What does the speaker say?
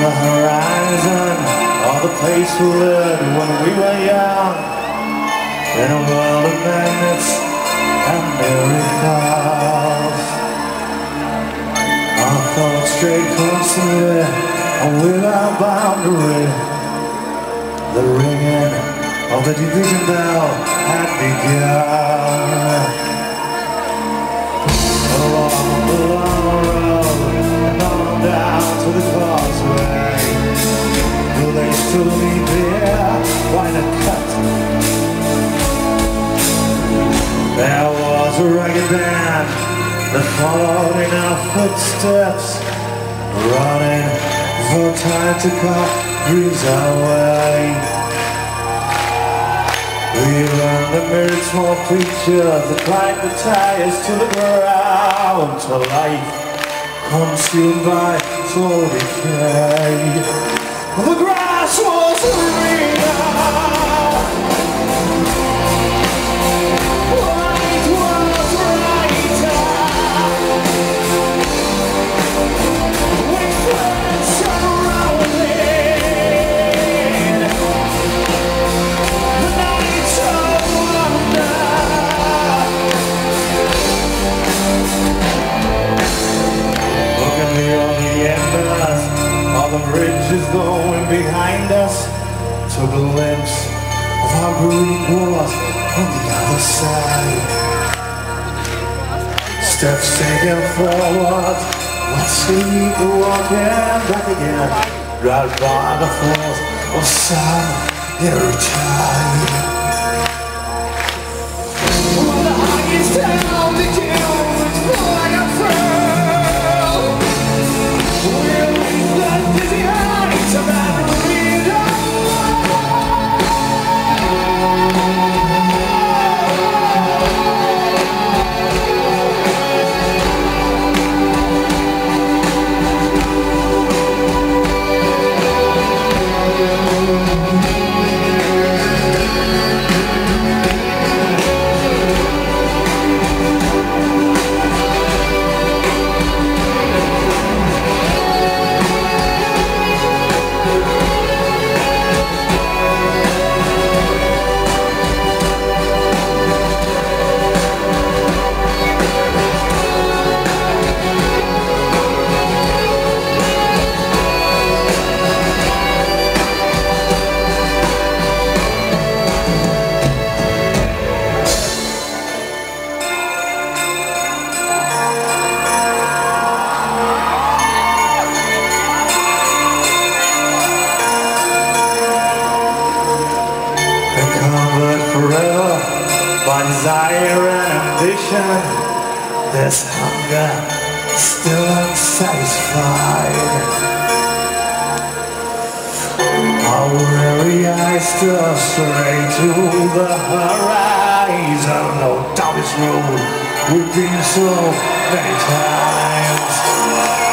the horizon, or the place we lived when we were young, in a world of magnets and miracles. Our thoughts strayed constantly and without boundary. The ringing of the division bell had begun. Along the long road and on down to the Causeway, will they still be there? Why not cut? There was a ragged band that followed in our footsteps, running for time to cut dreams away. We learned the myriad small creatures that climbed the tires to the ground, to life consumed by slow decay. The grass was greener, light was brighter, with friends surrounding. Embers, all the bridges going behind us, took a glimpse of how green was on the other side. Steps taken forward, let's see the walking back again, right by the force of some every tide. Well, the highest town that you like a friend. Forever by desire and ambition, there's hunger still unsatisfied. Our weary eyes still stray to the horizon. No doubt it's road we've been so many times.